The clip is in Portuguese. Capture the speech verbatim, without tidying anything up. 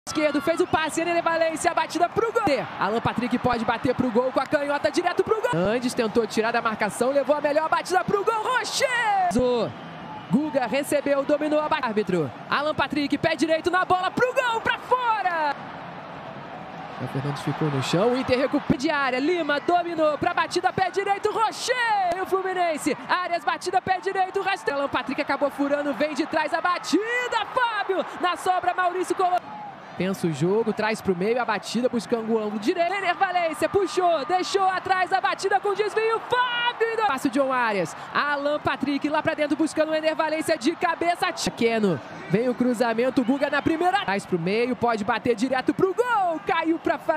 Esquerdo fez o passe, Ener Valencia, a batida pro gol. Alan Patrick pode bater pro gol com a canhota direto pro gol. Andes tentou tirar da marcação, levou a melhor batida pro gol. Rocher! Guga recebeu, dominou a batida. Árbitro. Alan Patrick, pé direito na bola pro gol, pra fora! O Fernandes ficou no chão, o Inter recupera de área. Lima dominou pra batida, pé direito, Rocher! E o Fluminense, Arias, batida, pé direito, rasteiro. Alan Patrick acabou furando, vem de trás a batida, Fábio! Na sobra, Maurício colocou. Pensa o jogo, traz pro meio a batida, buscando o ângulo direito. Ener Valencia puxou, deixou atrás a batida com desvio. Fábio! Passa o John Arias. Alan Patrick lá pra dentro buscando o Ener Valencia de cabeça. Keno. Vem o cruzamento, Guga na primeira. Traz pro meio, pode bater direto pro gol. Caiu pra